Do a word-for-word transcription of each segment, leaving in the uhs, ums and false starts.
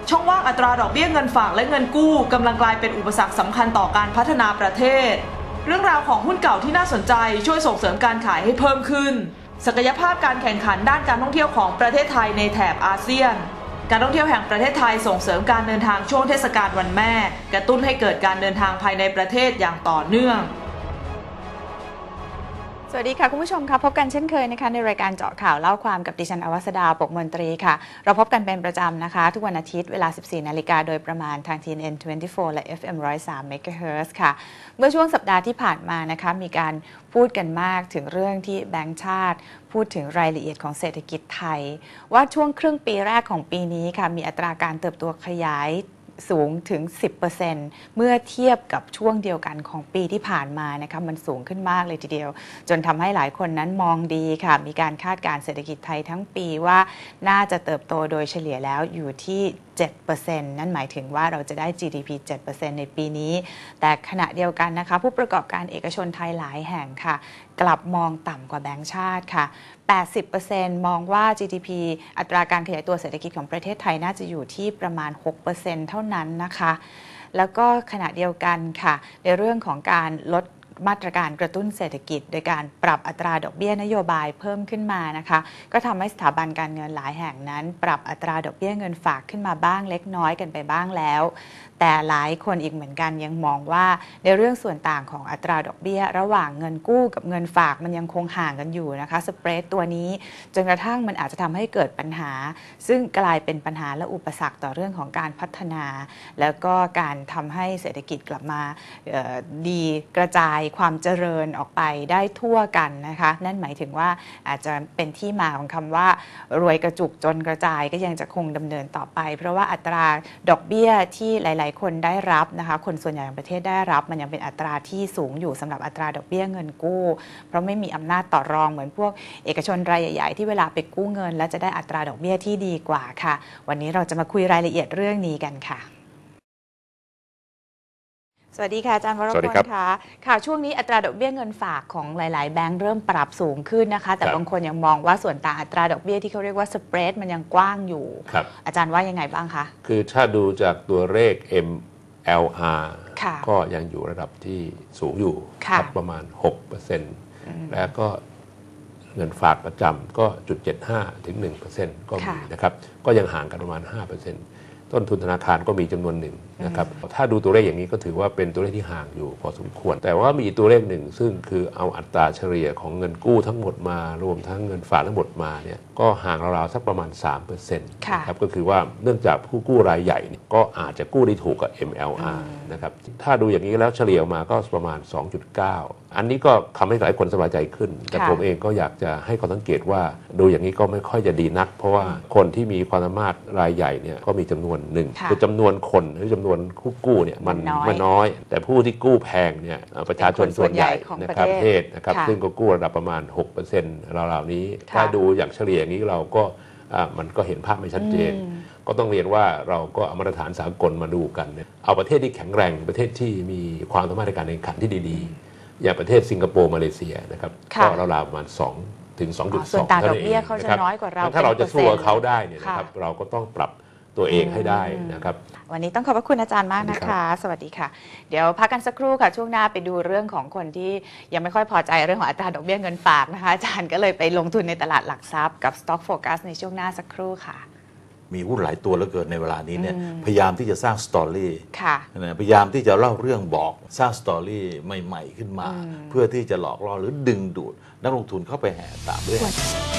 ช่องว่างอัตราดอกเบี้ยเงินฝากและเงินกู้กำลังกลายเป็นอุปสรรคสำคัญต่อการพัฒนาประเทศเรื่องราวของหุ้นเก่าที่น่าสนใจช่วยส่งเสริมการขายให้เพิ่มขึ้นศักยภาพการแข่งขันด้านการท่องเที่ยวของประเทศไทยในแถบอาเซียนการท่องเที่ยวแห่งประเทศไทยส่งเสริมการเดินทางช่วงเทศกาลวันแม่กระตุ้นให้เกิดการเดินทางภายในประเทศอย่างต่อเนื่องสวัสดีค่ะคุณผู้ชมค่ะพบกันเช่นเคยนะคะในรายการเจาะข่าวเล่าความกับดิฉันอวัสดาปกมนตรีค่ะเราพบกันเป็นประจำนะคะทุกวันอาทิตย์เวลา สิบสี่ นาฬิกาโดยประมาณทาง ที เอ็น เอ็น ยี่สิบสี่ และ เอฟ เอ็ม หนึ่งศูนย์สาม เมกะเฮิรตซ์ ค่ะเมื่อช่วงสัปดาห์ที่ผ่านมานะคะมีการพูดกันมากถึงเรื่องที่แบงก์ชาติพูดถึงรายละเอียดของเศรษฐกิจไทยว่าช่วงครึ่งปีแรกของปีนี้ค่ะมีอัตราการเติบโตขยายสูงถึง สิบเปอร์เซ็นต์ เมื่อเทียบกับช่วงเดียวกันของปีที่ผ่านมานะคะมันสูงขึ้นมากเลยทีเดียวจนทำให้หลายคนนั้นมองดีค่ะมีการคาดการณ์เศรษฐกิจไทยทั้งปีว่าน่าจะเติบโตโดยเฉลี่ยแล้วอยู่ที่ เจ็ดเปอร์เซ็นต์ นั่นหมายถึงว่าเราจะได้ จี ดี พี เจ็ดเปอร์เซ็นต์ ในปีนี้แต่ขณะเดียวกันนะคะผู้ประกอบการเอกชนไทยหลายแห่งค่ะกลับมองต่ำกว่าแบงก์ชาติค่ะ แปดสิบเปอร์เซ็นต์ มองว่า จี ดี พี อัตราการขยายตัวเศรษฐกิจของประเทศไทยน่าจะอยู่ที่ประมาณ หกเปอร์เซ็นต์ เท่านั้นนะคะแล้วก็ขณะเดียวกันค่ะในเรื่องของการลดมาตรการกระตุ้นเศรษฐกิจโดยการปรับอัตราดอกเบี้ยนโยบายเพิ่มขึ้นมานะคะก็ทำให้สถาบันการเงินหลายแห่งนั้นปรับอัตราดอกเบี้ยเงินฝากขึ้นมาบ้างเล็กน้อยกันไปบ้างแล้วแต่หลายคนอีกเหมือนกันยังมองว่าในเรื่องส่วนต่างของอัตราดอกเบี้ยระหว่างเงินกู้กับเงินฝากมันยังคงห่างกันอยู่นะคะสเปรดตัวนี้จนกระทั่งมันอาจจะทำให้เกิดปัญหาซึ่งกลายเป็นปัญหาและอุปสรรคต่อเรื่องของการพัฒนาแล้วก็การทำให้เศรษฐกิจกลับมาดีกระจายความเจริญออกไปได้ทั่วกันนะคะนั่นหมายถึงว่าอาจจะเป็นที่มาของคำว่ารวยกระจุกจนกระจายก็ยังจะคงดำเนินต่อไปเพราะว่าอัตราดอกเบี้ยที่หลายคนได้รับนะคะคนส่วนใหญ่ของประเทศได้รับมันยังเป็นอัตราที่สูงอยู่สำหรับอัตราดอกเบี้ยเงินกู้เพราะไม่มีอำนาจต่อรองเหมือนพวกเอกชนรายใหญ่ๆที่เวลาไปกู้เงินแล้วจะได้อัตราดอกเบี้ยที่ดีกว่าค่ะวันนี้เราจะมาคุยรายละเอียดเรื่องนี้กันค่ะสวัสดีค่ะอาจารย์วรพลค่ะค่ะช่วงนี้อัตราดอกเบี้ยเงินฝากของหลายๆแบงก์เริ่มปรับสูงขึ้นนะคะแต่บางคนยังมองว่าส่วนต่างอัตราดอกเบี้ยที่เขาเรียกว่าสเปรดมันยังกว้างอยู่อาจารย์ว่ายังไงบ้างคะคือถ้าดูจากตัวเลข เอ็ม แอล อาร์ ก็ยังอยู่ระดับที่สูงอยู่ประมาณ หกเปอร์เซ็นต์ แล้วก็เงินฝากประจำก็ จุดเจ็ดห้า ถึง หนึ่งเปอร์เซ็นต์ ก็มีนะครับก็ยังห่างกันประมาณ ห้าเปอร์เซ็นต์ต้นทุนธนาคารก็มีจำนวนหนึ่งนะครับถ้าดูตัวเลขอย่างนี้ก็ถือว่าเป็นตัวเลขที่ห่างอยู่พอสมควรแต่ว่ามีตัวเลขหนึ่งซึ่งคือเอาอัตราเฉลี่ยของเงินกู้ทั้งหมดมารวมทั้งเงินฝากทั้งหมดมาเนี่ยก็ห่างราวๆสักประมาณ สามเปอร์เซ็นต์ นะครับก็คือว่าเนื่องจากผู้กู้รายใหญ่ก็อาจจะกู้ได้ถูกกับ เอ็ม แอล อาร์ นะครับถ้าดูอย่างนี้แล้วเฉลี่ยมาก็ประมาณ สองจุดเก้า อันนี้ก็ทำให้หลายคนสบายใจขึ้นแต่ผมเองก็อยากจะให้ความสังเกตว่าดูอย่างนี้ก็ไม่ค่อยจะดีนักเพราะว่าคนที่มีความสามารถรายใหญ่เนี่ยก็มีจำนวนหนึ่งคือจำนวนคนหรือจำนวนผู้กู้เนี่ยมันไม่น้อยแต่ผู้ที่กู้แพงเนี่ยประชาชนส่วนใหญ่นะครับประเทศนะครับซึ่งก็กู้ระดับประมาณ หกเปอร์เซ็นต์ ราวๆนี้ถ้าดูอย่างเฉลี่ยอย่างนี้เราก็มันก็เห็นภาพไม่ชัดเจนก็ต้องเรียนว่าเราก็เอามาตรฐานสากลมาดูกันเอาประเทศที่แข็งแรงประเทศที่มีความสามารถในการแข่งขันที่ดีๆอย่างประเทศสิงคโปร์มาเลเซียนะครับก็ราวๆประมาณสองถึง สองจุดสองเท่านั้นเองนะครับถ้าเราจะสู้กับเขาได้เนี่ยนะครับเราก็ต้องปรับตัวเองให้ได้นะครับวันนี้ต้องขอบพระคุณอาจารย์มากนะคะสวัสดีค่ะเดี๋ยวพักกันสักครู่ค่ะช่วงหน้าไปดูเรื่องของคนที่ยังไม่ค่อยพอใจเรื่องของอัตราดอกเบี้ยเงินฝากนะคะอาจารย์ก็เลยไปลงทุนในตลาดหลักทรัพย์กับ Stock Focus ในช่วงหน้าสักครู่ค่ะมีหุ้นหลายตัวเหลือเกินในเวลานี้เนี่ยพยายามที่จะสร้างสตอรี่พยายามที่จะเล่าเรื่องบอกสร้างสตอรี่ใหม่ๆขึ้นมาเพื่อที่จะหลอกล่อหรือดึงดูดนักลงทุนเข้าไปแห่ตามด้วย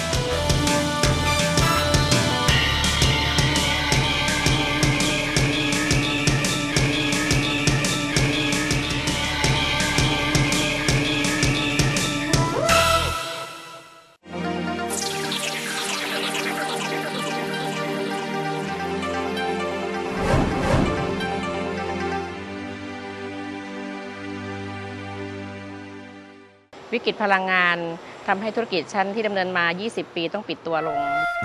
วิกฤตพลังงานทำให้ธุรกิจชั้นที่ดำเนินมา ยี่สิบ ปีต้องปิดตัวลง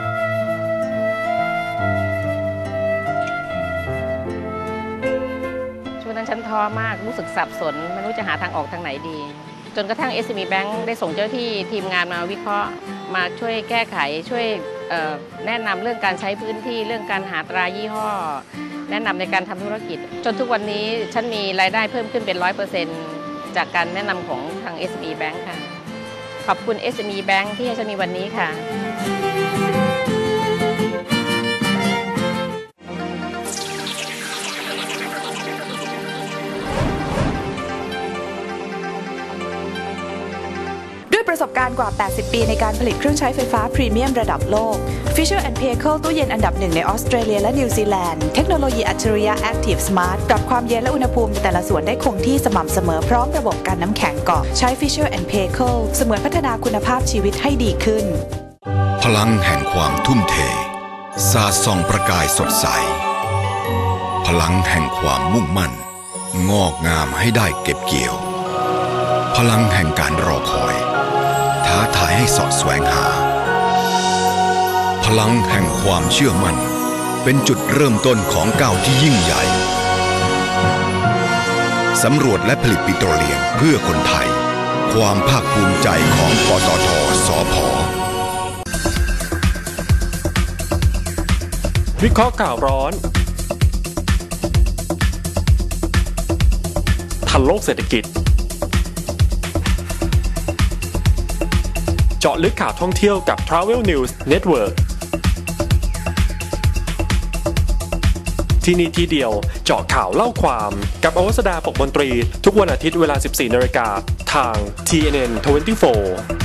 ช่วงนั้นฉันท้อมากรู้สึกสับสนไม่รู้จะหาทางออกทางไหนดีจนกระทั่ง เอส เอ็ม อี Bank ได้ส่งเจ้าที่ทีมงานมาวิเคราะห์มาช่วยแก้ไขช่วยแนะนำเรื่องการใช้พื้นที่เรื่องการหาตรายี่ห้อแนะนำในการทำธุรกิจจนทุกวันนี้ฉันมีรายได้เพิ่มขึ้นเป็น ร้อยเปอร์เซ็นต์ จากการแนะนำของทาง เอส เอ็ม อี Bank ค่ะขอบคุณ เอส เอ็ม อี Bank ที่ให้ฉันมีวันนี้ค่ะประสบการณ์กว่า แปดสิบ ปีในการผลิตเครื่องใช้ไฟฟ้าพรีเมียมระดับโลก Fisher แอนด์ Paykel ตู้เย็นอันดับหนึ่งในออสเตรเลียและนิวซีแลนด์เทคโนโลยีอัจฉริยะ Active Smart ปรับความเย็นและอุณหภูมิในแต่ละส่วนได้คงที่สม่ำเสมอพร้อมระบบการน้ำแข็งเกาะใช้ Fisher แอนด์ Paykel เสมือนพัฒนาคุณภาพชีวิตให้ดีขึ้นพลังแห่งความทุ่มเทสาดส่องประกายสดใสพลังแห่งความมุ่งมั่นงอกงามให้ได้เก็บเกี่ยวพลังแห่งการรอคอยท้าทายให้สอดแสวงหาพลังแห่งความเชื่อมั่นเป็นจุดเริ่มต้นของก้าวที่ยิ่งใหญ่สำรวจและผลิตปิโตรเลียมเพื่อคนไทยความภาคภูมิใจของปตท.สผ. วิเคราะห์ข่าวร้อนทันโลกเศรษฐกิจเจาะลึกข่าวท่องเที่ยวกับ Travel News Network ที่นี่ที่เดียวเจาะข่าวเล่าความกับอวสดาปกมนตรีทุกวันอาทิตย์เวลา สิบสี่นาฬิกาทาง ที เอ็น เอ็น ยี่สิบสี่